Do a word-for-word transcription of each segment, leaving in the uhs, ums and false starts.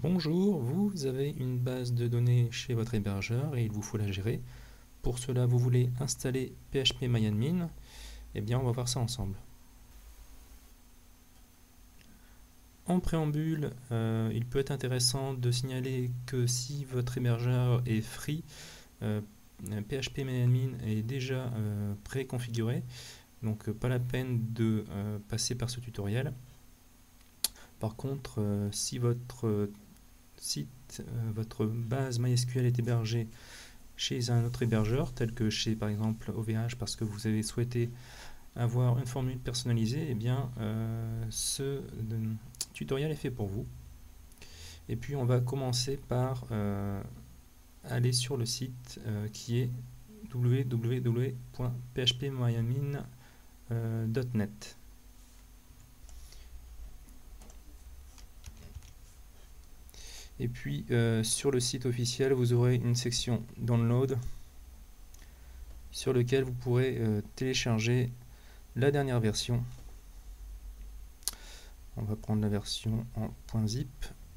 Bonjour, vous avez une base de données chez votre hébergeur et il vous faut la gérer. Pour cela, vous voulez installer P H P MyAdmin. Eh bien, on va voir ça ensemble. En préambule, euh, il peut être intéressant de signaler que si votre hébergeur est free, euh, P H P MyAdmin est déjà euh, préconfiguré, donc euh, pas la peine de euh, passer par ce tutoriel. Par contre, euh, si votre site, euh, votre base MySQL est hébergée chez un autre hébergeur, tel que chez par exemple O V H, parce que vous avez souhaité avoir une formule personnalisée, eh bien euh, ce euh, tutoriel est fait pour vous. Et puis on va commencer par euh, aller sur le site euh, qui est w w w point p h p myadmin point net. Et puis euh, sur le site officiel, vous aurez une section Download sur lequel vous pourrez euh, télécharger la dernière version. On va prendre la version en .zip.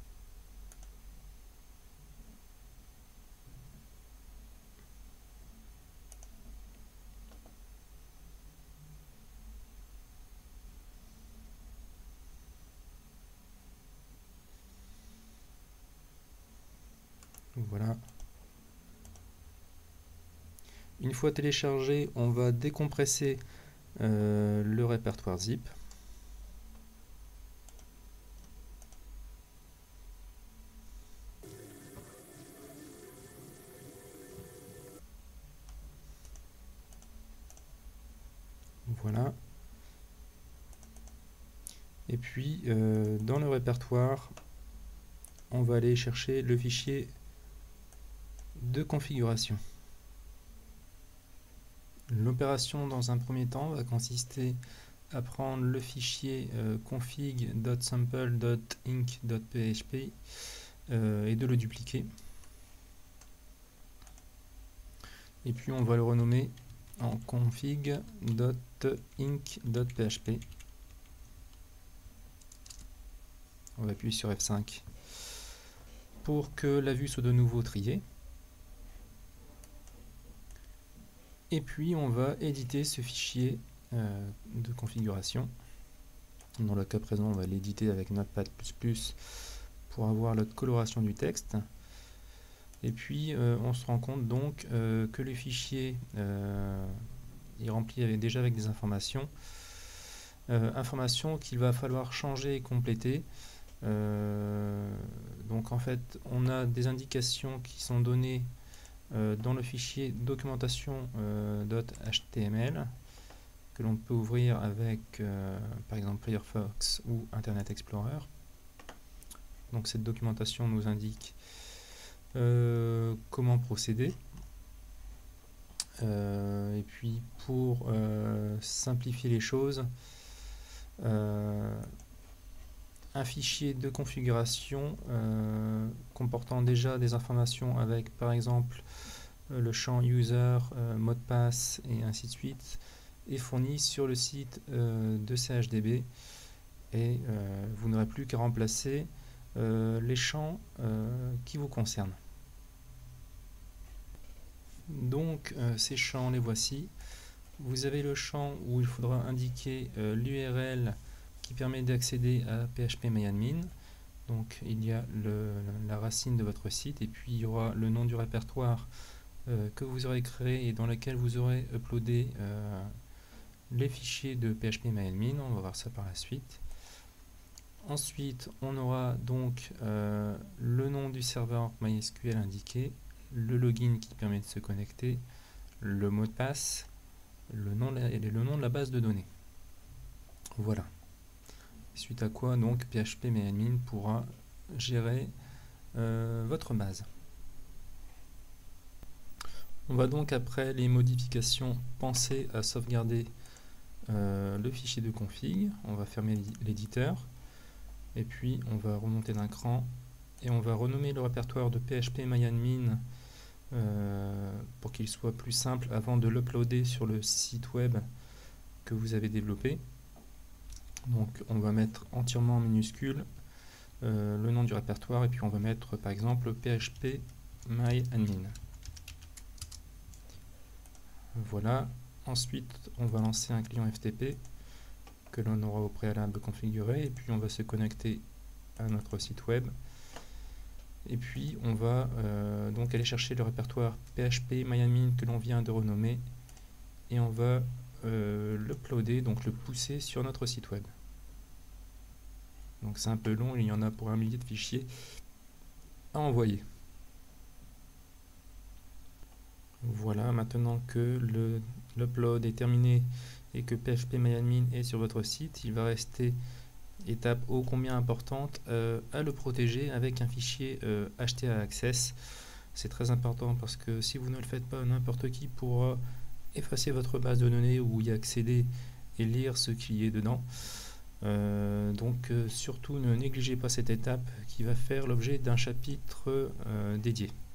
Voilà. Une fois téléchargé, on va décompresser euh, le répertoire zip. Voilà. Et puis, euh, dans le répertoire, on va aller chercher le fichier de configuration. L'opération, dans un premier temps, va consister à prendre le fichier euh, config.sample.inc.php euh, et de le dupliquer. Et puis, on va le renommer en config.inc.php. On va appuyer sur F cinq pour que la vue soit de nouveau triée. Et puis on va éditer ce fichier euh, de configuration. Dans le cas présent, on va l'éditer avec Notepad plus plus pour avoir la coloration du texte. Et puis euh, on se rend compte donc euh, que le fichier euh, est rempli avec, déjà avec des informations. Euh, informations qu'il va falloir changer et compléter. Euh, donc en fait, on a des indications qui sont données euh, dans le fichier documentation euh, .html que l'on peut ouvrir avec euh, par exemple Firefox ou Internet Explorer. Donc cette documentation nous indique euh, comment procéder. Euh, et puis pour euh, simplifier les choses, euh, un fichier de configuration euh, comportant déjà des informations avec par exemple euh, le champ user, euh, mot de passe et ainsi de suite est fourni sur le site euh, de C H D B et euh, vous n'aurez plus qu'à remplacer euh, les champs euh, qui vous concernent. Donc euh, ces champs, les voici. Vous avez le champ où il faudra indiquer euh, l'U R L qui permet d'accéder à P H P MyAdmin. Donc il y a le, la racine de votre site et puis il y aura le nom du répertoire euh, que vous aurez créé et dans lequel vous aurez uploadé euh, les fichiers de P H P MyAdmin. On va voir ça par la suite. Ensuite, on aura donc euh, le nom du serveur MySQL indiqué, le login qui permet de se connecter, le mot de passe, le nom, et le nom de la base de données. Voilà. Suite à quoi donc P H P MyAdmin pourra gérer euh, votre base. On va donc après les modifications penser à sauvegarder euh, le fichier de config. On va fermer l'éditeur et puis on va remonter d'un cran et on va renommer le répertoire de P H P MyAdmin euh, pour qu'il soit plus simple avant de l'uploader sur le site web que vous avez développé. Donc on va mettre entièrement en minuscule euh, le nom du répertoire, et puis on va mettre par exemple P H P My Admin. Voilà. Ensuite, on va lancer un client F T P que l'on aura au préalable configuré, et puis on va se connecter à notre site web. Et puis on va euh, donc aller chercher le répertoire P H P My Admin que l'on vient de renommer, et on va euh, l'uploader, donc le pousser sur notre site web. Donc c'est un peu long, il y en a pour un millier de fichiers à envoyer. Voilà, maintenant que l'upload est terminé et que P H P My Admin est sur votre site, il va rester, étape ô combien importante, euh, à le protéger avec un fichier euh, H T A Access. C'est très important parce que si vous ne le faites pas, n'importe qui pourra effacer votre base de données ou y accéder et lire ce qui est dedans. Euh, donc euh, surtout ne négligez pas cette étape qui va faire l'objet d'un chapitre euh, dédié.